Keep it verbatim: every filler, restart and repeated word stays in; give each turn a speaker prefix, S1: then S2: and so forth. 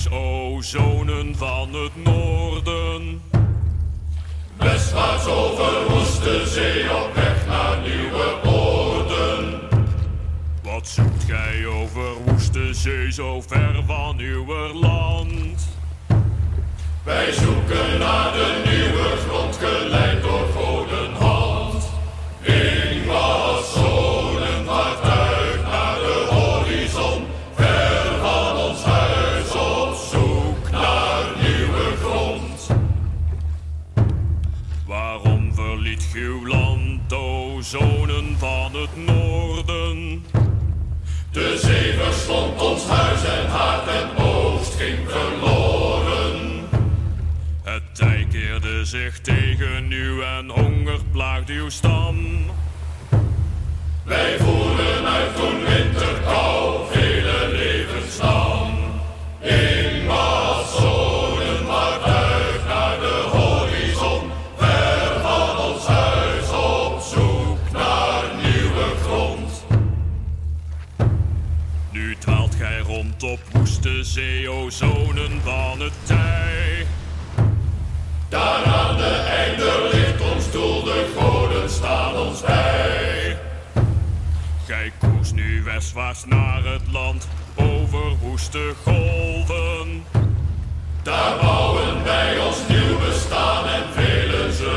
S1: Reis, o zonen van het noorden.
S2: Westwaarts over woeste zee op weg naar nieuwe oorden.
S1: Wat zoekt gij over woeste zee zo ver van uw land?
S2: Wij zoeken naar de nieuwe grond, geleid door godenhand. Ingwas zonen vaart uit naar de horizon, ver van ons huis op zoek naar nieuwe grond.
S1: Waarom verliet uw land, o zonen van het noorden?
S2: De zee verslond ons huis en haard en oost ging verloren.
S1: Het tij keerde zich tegen u en honger plaagde uw stam.
S2: Wij voeren uit toen winterkou vele levens nam. Ingwas zonen vaart uit naar de horizon, ver van ons huis op zoek naar nieuwe grond.
S1: Nu dwaalt gij rond op woeste zee, o zonen van het tij.
S2: Daar aan de einde ligt ons doel, de goden staan ons bij.
S1: Gij koers nu westwaarts naar het land, over woeste golven.
S2: Daar bouwen wij ons nieuw bestaan en velen zullen